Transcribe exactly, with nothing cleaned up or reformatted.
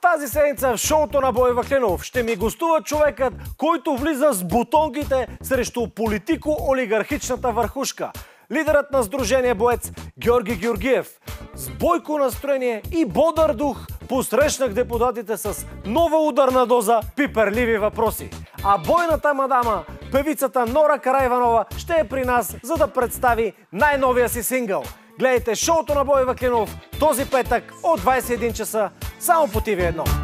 Тази седмица в шоуто на Бой Ваклинов ще ми гостува човекът, който влиза с бутонките срещу политико-олигархичната върхушка. Лидерът на Сдружение Боец Георги Георгиев. С бойко настроение и бодър дух посрещнах депутатите с нова ударна доза пиперливи въпроси. А бойната мадама, певицата Нора Караиванова, ще е при нас, за да представи най-новия си сингъл. Гледайте шоуто на Бой Ваклинов този петък от двайсет и един часа само по Ти Ви едно.